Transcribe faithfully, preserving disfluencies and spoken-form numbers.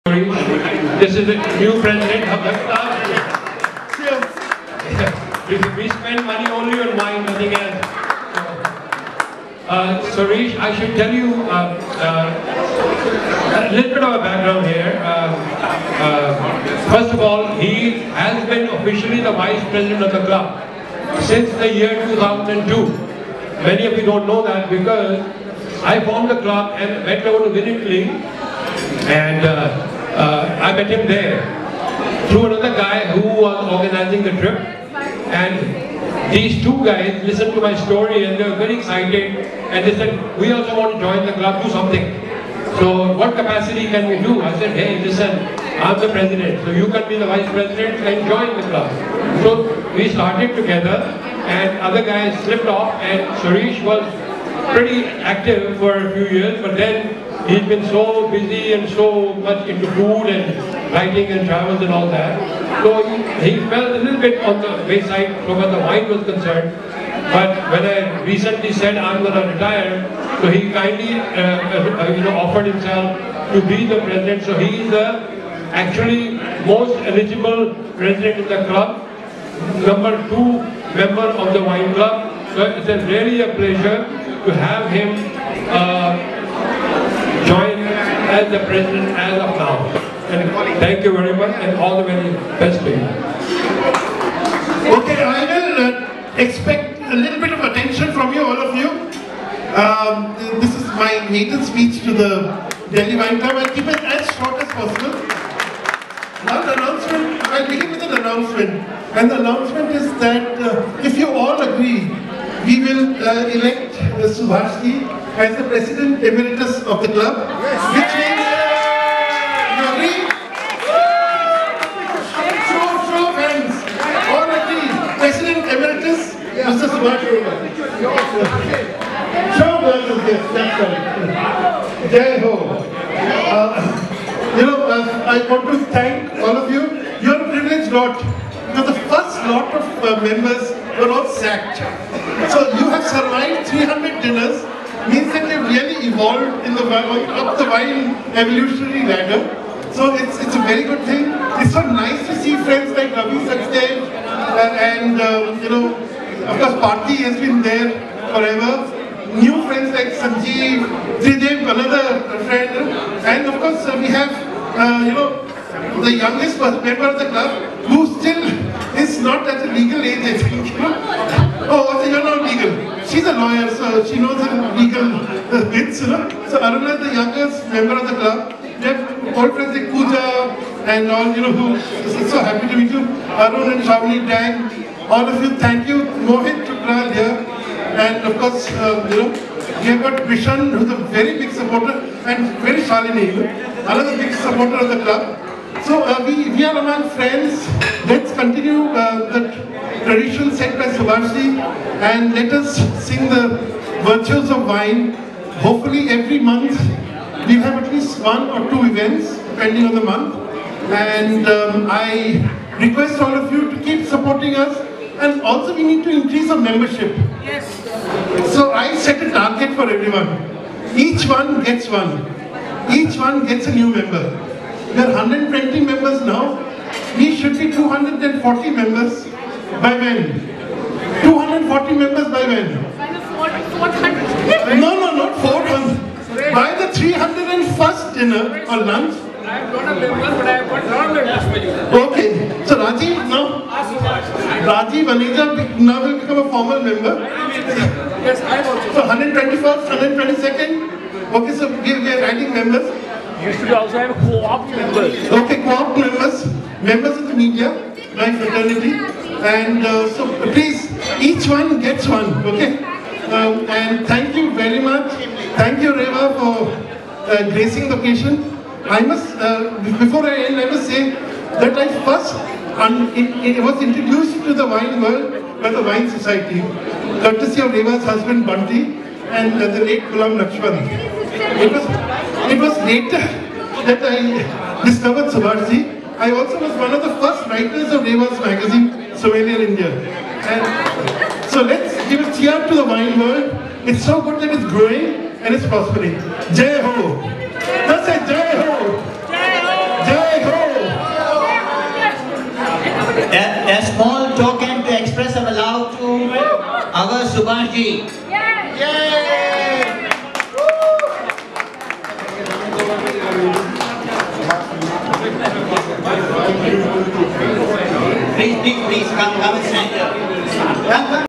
This is the new president of the club. We, we spend money only on wine, nothing else. Uh, Suresh, I should tell you uh, uh, a little bit of a background here. Uh, uh, first of all, he has been officially the vice president of the club since the year two thousand two. Many of you don't know that because I formed the club and went over to Italy, and uh, uh, I met him there through another guy who was organizing the trip. And these two guys listened to my story and they were very excited, and they said, we also want to join the club, do something. So what capacity can we do? I said, hey, listen, I'm the president, so you can be the vice president and join the club. So we started together and other guys slipped off, and Suresh was pretty active for a few years, but then he's been so busy and so much into food and writing and travels and all that. So he, he fell a little bit on the wayside so far the wine was concerned. But when I recently said I'm going to retire, so he kindly uh, uh, you know, offered himself to be the president. So he is the actually most eligible president of the club, number two member of the wine club. So it's a really a pleasure to have him uh, join as the president as of now. And thank you very much and all the very best to you. Okay, I will uh, expect a little bit of attention from you, all of you. Um, this is my maiden speech to the Delhi Wine Club. I'll keep it as short as possible. Now the announcement, I'll begin with an announcement. And the announcement is that uh, if you all agree, we will uh, elect uh, Subhash as the President Emeritus of the club, which means President Emeritus, Mister Subhash. Show girls is this, that's right. Jai Ho. Uh, you know, uh, I want to thank all of you. You're a privileged lot. Because the first lot of uh, members were all sacked. So you have survived three hundred dinners, means that you've really evolved in the up the wine evolutionary ladder. So it's, it's a very good thing. It's so nice to see friends like Ravi Sachdev, uh, and uh, you know, of course Parthi has been there forever. New friends like Sanjeev, Tridev, another friend, and of course uh, we have uh, you know, the youngest member of the club who still is not at a legal age, I think. Oh, so you're not legal. She's a lawyer, so she knows her legal bits, you know. So Aruna is the youngest member of the club. We have old friends like Pooja and all, you know, who is so happy to meet you. Arun and Shavni, Dan, all of you, thank you. Mohit Chukral here. And of course, uh, you know, we have got Vishan, who's a very big supporter, and very Shalini, you know, another big supporter of the club. So uh, we, we are among friends. Let's continue uh, the tradition set by Subhashi, and let us sing the virtues of wine. Hopefully every month we'll have at least one or two events, depending on the month. And um, I request all of you to keep supporting us. And also we need to increase our membership. Yes. So I set a target for everyone. Each one gets one. Each one gets a new member. We are one hundred twenty members now. We should be two hundred forty members by when? two hundred forty members by when? By the four hundred. No, no, not four hundred. By the three hundred first dinner or lunch. I am not a member, but I have got lot of members for you. Okay. So Rajiv now, Rajiv Aneja now will become a formal member. Yes, I am also. So one hundred twenty-first, one hundred twenty-second. Okay, so we, we are adding members. You should also have co-op members. Okay, co-op members, members of the media, my fraternity. And uh, so please, each one gets one, okay? Um, and thank you very much. Thank you, Reva, for uh, gracing the occasion. I must, uh, before I end, I must say that I first un it, it was introduced to the wine world by the Wine Society, courtesy of Reva's husband Bunty and uh, the late Ghulam Lakshman. It was, it was later that I discovered Subhashi. I also was one of the first writers of Reva's magazine, Sommelier India. And so let's give a cheer to the wine world. It's so good that it's growing and it's prospering. Jai Ho! That's it, Jai Ho! Jai Ho! A, a small token to express our love to our Subhash ji. Yay! Please, please, please, come, come and stand here. Come, come.